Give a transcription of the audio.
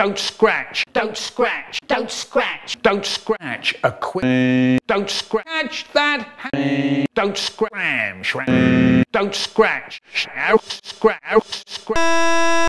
Don't scratch. Don't scratch. Don't scratch. Don't scratch. A quick. Don't scratch that. Don't scram. Don't scratch. Scratch. Scratch.